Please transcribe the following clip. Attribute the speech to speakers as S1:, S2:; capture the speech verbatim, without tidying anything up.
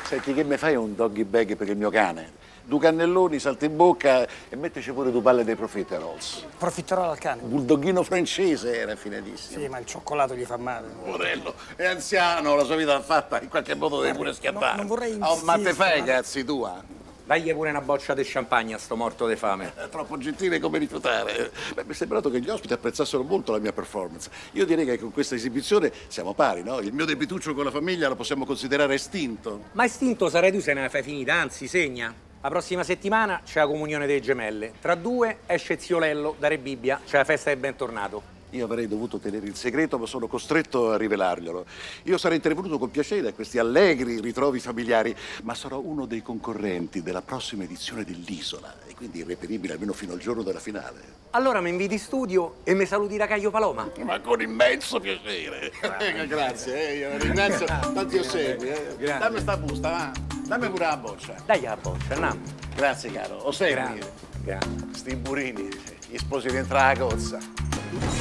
S1: Senti, che mi fai un doggy bag per il mio cane? Due cannelloni, salta in bocca e mettici pure due palle dei profiteroles.
S2: Profiterol al cane?
S1: Un bulldoghino francese era affinatissimo.
S2: Sì, ma il cioccolato gli fa male.
S1: Porello, è anziano, la sua vita l'ha fatta, in qualche modo deve pure schiattare.
S2: Non, non vorrei
S1: Oh,
S2: insistere.
S1: ma te fai, cazzi, tua?
S3: Dagli pure una boccia di champagne a sto morto di fame.
S1: È troppo gentile come rifiutare. Beh, mi è sembrato che gli ospiti apprezzassero molto la mia performance. Io direi che con questa esibizione siamo pari, no? Il mio debituccio con la famiglia lo possiamo considerare estinto.
S3: Ma estinto sarai tu se ne fai finita, anzi, segna. La prossima settimana c'è la comunione delle gemelle. Tra due esce zio Lello da Re Bibbia, c'è la festa del bentornato.
S1: Io avrei dovuto tenere il segreto, ma sono costretto a rivelarglielo. Io sarei intervenuto con piacere a questi allegri ritrovi familiari, ma sarò uno dei concorrenti della prossima edizione dell'Isola e quindi irreperibile almeno fino al giorno della finale.
S3: Allora mi inviti in studio e mi saluti da Caio Paloma?
S1: Ma con immenso piacere. Eh, grazie, eh, io ringrazio tanti ossequi. Eh. Dammi sta busta, va. Dammi pure la boccia.
S3: Dai la boccia, andiamo.
S1: Grazie, caro. Ossequi.
S3: Grazie. Grazie.
S1: Sti burini, gli sposi dentro la cozza.